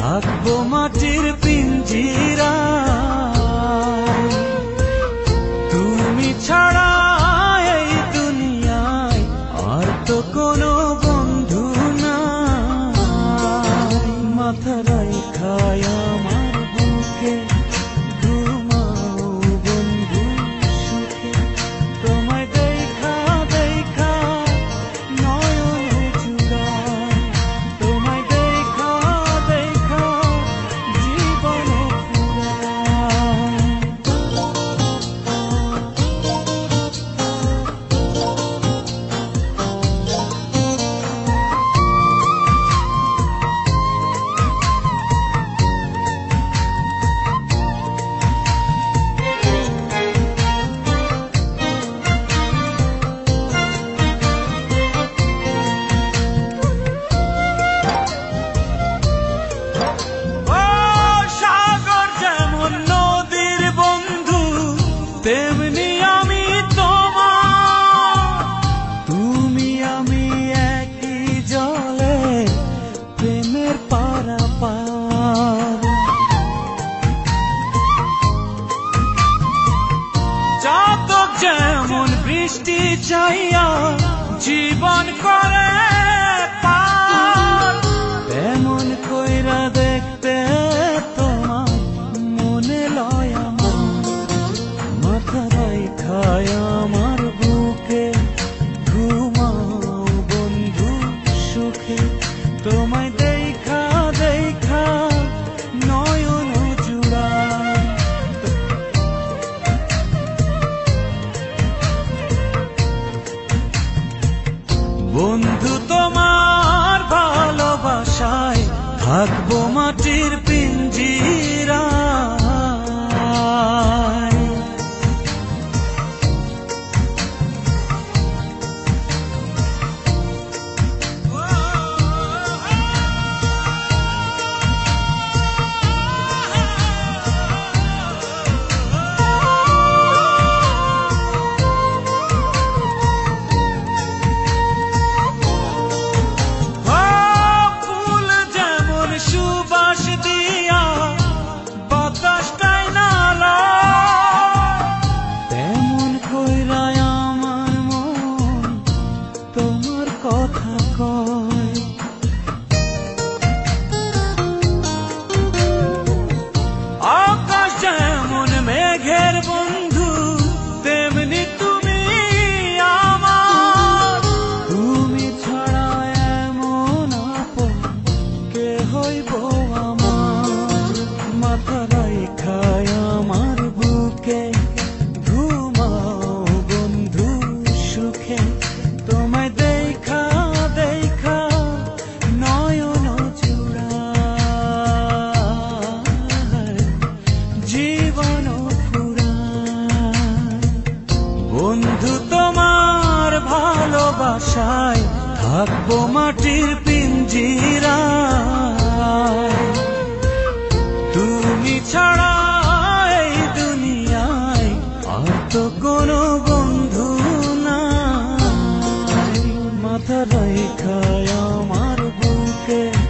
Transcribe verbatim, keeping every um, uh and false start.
থাকবো মাটির পিঞ্জিরায়। তুমি ছাড়া এই দুনিয়ায় আর তো কোনো বন্ধু নাই। মাথা রাইখায় আমার বুকে ঘুমাও বন্ধু সুখে। তোমায় দেখা দেখা নয়ন জুড়ায়, তোমায় দেখা দেখা জীবন ফুরায়। তেমনি আমি তোমার, তুমি আমি একই জলে প্রেমের পারাপার। চাতক যেমন বৃষ্টি চাইয়া জীবন করে পার, তেমন কইরা দেখতে তোমার মনে লয় আমার। মাথা রাইখায় আমার বুকে ঘুমাও বন্ধু সুখে। তোমায় দেখা দেখা নয়ন জুড়ায়, বন্ধু তোমার ভালোবাসায় থাকবো মাটির পিঞ্জিরায়। সুবাস দিয়া বাতাসটাই নালা, তেমন কইরায় আমার মন তোমার কথা কয়। আকাশ যেমন মেঘের বন্ধু, তেমনি তুমি আমার। তুমি ছাড়া এমন আপন কে হইব আমার। মাথা রাইখায় আমার বুকে ঘুমাও বন্ধু সুখে। তোমায় দেখা দেখা নয়ন জুড়ায়, জীবন ফুরায়। বন্ধু তোমার ভালোবাসায় থাকবো মাটির পিঞ্জিরায়। তুমি ছাড়া এই দুনিয়ায় আর তো কোনো বন্ধু নাই। মাথা রাইখায় আমার বুকে